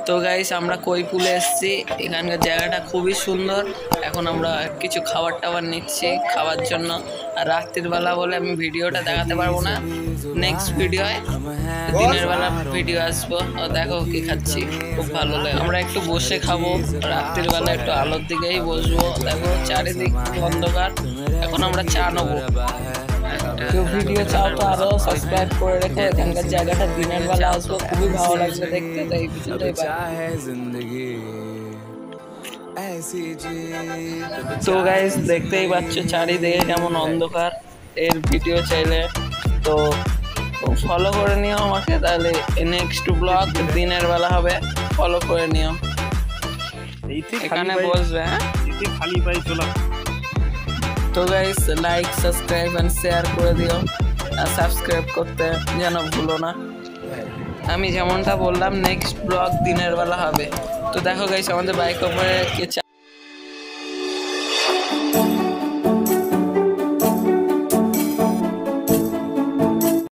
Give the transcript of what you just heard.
তো গাইস আমরা কৈপুলে এসেছি, এখানকার জায়গাটা খুবই সুন্দর। এখন আমরা কিছু খাবার টাবার নিচ্ছি খাওয়ার জন্য। আর রাত্রির বেলা বলে আমি ভিডিওটা দেখাতে পারবো না, নেক্সট ভিডিওয় দিনের বেলা ভিডিও আসবো। দেখো কি খাচ্ছি, খুব ভালো লাগে। আমরা একটু বসে খাবো, রাত্রির বেলা একটু আলোর দিকেই বসবো। দেখো চারিদিক অন্ধকার। এখন আমরা চা নেবো। কেউ ভিডিও চাও তো আরো সাবস্ক্রাইব করে রেখো। এখানকার জায়গাটা দিনের বেলা আসবো, খুবই ভালো লাগবে দেখতে। তাই ভিডিওটাই তো গাইস দেখতেই পাচ্ছ চারিদিকে কেমন অন্ধকার। এর ভিডিও চাইলে তো ফলো করে নিও আমাকে, তাহলে নেক্সট ব্লগ দিনের বেলা হবে। ফলো করে নিও, এখানে বসবে। হ্যাঁ খালি পাই চলো। তো guys like subscribe and share করে দিও, আর সাবস্ক্রাইব করতে যেন ভুলো না। আমি যেমনটা বললাম নেক্সট ব্লগ দিনের বেলা হবে। তো দেখো গাইস আমাদের বাইক উপরে